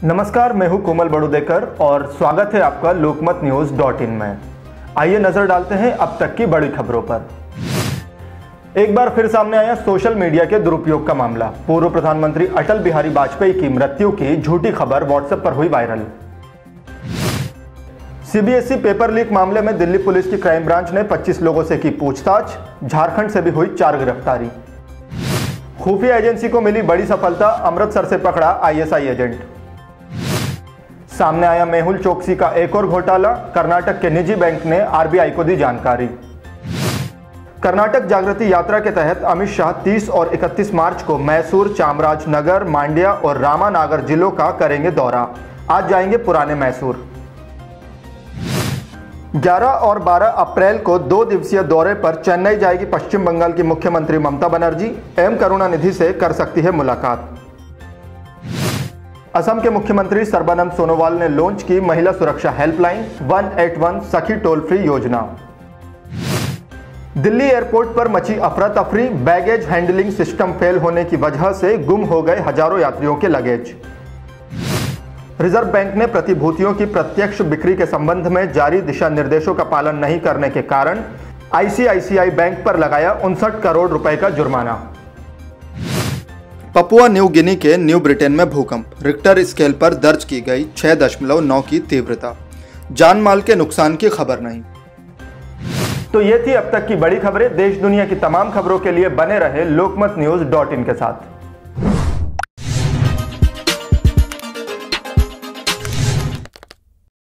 नमस्कार, मैं हूं कोमल बड़ुदेकर और स्वागत है आपका लोकमत न्यूज़.in में। आइए नजर डालते हैं अब तक की बड़ी खबरों पर। एक बार फिर सामने आया सोशल मीडिया के दुरुपयोग का मामला। पूर्व प्रधानमंत्री अटल बिहारी वाजपेयी की मृत्यु की झूठी खबर व्हाट्सएप पर हुई वायरल। सीबीएसई पेपर लीक मामले में दिल्ली पुलिस की क्राइम ब्रांच ने 25 लोगों से की पूछताछ। झारखंड से भी हुई 4 गिरफ्तारी। खुफिया एजेंसी को मिली बड़ी सफलता, अमृतसर से पकड़ा आईएसआई एजेंट। सामने आया मेहुल चोकसी का एक और घोटाला, कर्नाटक के निजी बैंक ने आरबीआई को दी जानकारी। कर्नाटक जागृति यात्रा के तहत अमित शाह 30 और 31 मार्च को मैसूर, चामराजनगर, मांड्या और रामानागर जिलों का करेंगे दौरा। आज जाएंगे पुराने मैसूर। 11 और 12 अप्रैल को 2 दिवसीय दौरे पर चेन्नई जाएगी पश्चिम बंगाल की मुख्यमंत्री ममता बनर्जी। एम करुणानिधि से कर सकती है मुलाकात। असम के मुख्यमंत्री सर्बानंद सोनोवाल ने लॉन्च की महिला सुरक्षा हेल्पलाइन 181 सखी टोल फ्री योजना। दिल्ली एयरपोर्ट पर मची अफरा तफरी, बैगेज हैंडलिंग सिस्टम फेल होने की वजह से गुम हो गए हजारों यात्रियों के लगेज। रिजर्व बैंक ने प्रतिभूतियों की प्रत्यक्ष बिक्री के संबंध में जारी दिशा निर्देशों का पालन नहीं करने के कारण आईसीआईसीआई बैंक पर लगाया 59 करोड़ रुपए का जुर्माना। पपुआ न्यू गिनी के न्यू ब्रिटेन में भूकंप, रिक्टर स्केल पर दर्ज की गई 6.9 की तीव्रता। जान माल के नुकसान की खबर नहीं। तो ये थी अब तक की बड़ी खबरें। देश दुनिया की तमाम खबरों के लिए बने रहे लोकमत न्यूज़.in के साथ।